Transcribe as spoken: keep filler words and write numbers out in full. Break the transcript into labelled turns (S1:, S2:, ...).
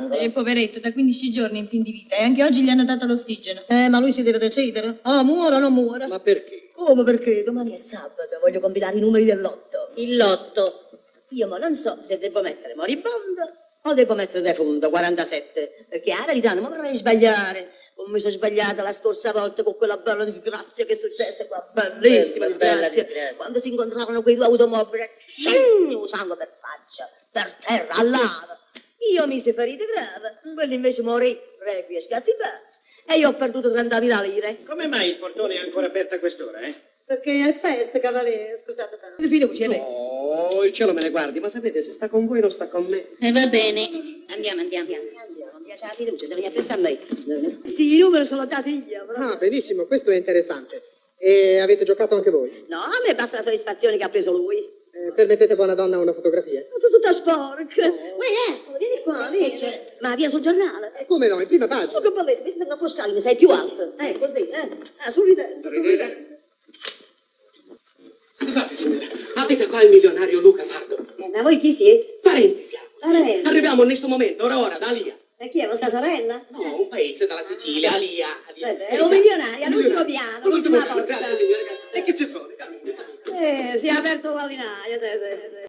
S1: Eh, poveretto, da quindici giorni in fin di vita e anche oggi gli hanno dato l'ossigeno.
S2: Eh, ma lui si deve decidere. Ah, muora o non muora?
S3: Ma perché?
S2: Come perché? Domani è sabato, voglio combinare i numeri del lotto.
S4: Il lotto.
S2: Io ma non so se devo mettere moribondo o devo mettere defunto, quarantasette. Perché la verità non mi vorrei sbagliare. Come mi sono sbagliata la scorsa volta con quella bella disgrazia che è successa qua, bellissima
S4: Bella
S2: disgrazia.
S4: disgrazia.
S2: Quando si incontravano quei due automobili, scegni, sangue per faccia, per terra, a lava. Io mi si ferite grave, quello invece morì, requi e scatti pazzi. E io ho perduto trentamila lire.
S3: Come mai il portone è ancora aperto a quest'ora, eh?
S2: Perché è festa, cavaliere, scusate tanto. Fiducia, lei.
S3: Oh, il cielo me ne guardi, ma sapete, se sta con voi non sta con me.
S4: E eh, va bene. Andiamo, andiamo.
S2: Andiamo, mi piace la fiducia, devi appressare a lei. Sì, i numeri sono dati io, però.
S5: Ah, benissimo, questo è interessante. E avete giocato anche voi?
S2: No, a me basta la soddisfazione che ha preso lui.
S5: Eh, permettete, buona donna, una fotografia?
S2: Ma tu tutta sporca. Uè, ecco, vieni qua, vieni. Ma via sul giornale.
S5: E come no, in prima pagina.
S2: Oh, che bellezza, vedi da scali, ne sei più alto. Eh, così, eh. Ah, sorridente, sorridente.
S3: Scusate, signora, avete qua il milionario Luca Sardo?
S2: Eh, ma voi chi siete?
S3: Parenti siamo. Sì.
S2: Parenti.
S3: Arriviamo in questo momento, ora ora, da Lia.
S2: E chi è, vostra sorella?
S3: No, un paese dalla Sicilia, Alia. Alia.
S2: Beh, è un milionario, all'ultimo piano, l'ultima
S3: piano.
S2: porta.
S3: Grazie, signora. E che ci sono?
S2: Eh, si è aperto l'alinaio, te, te, te.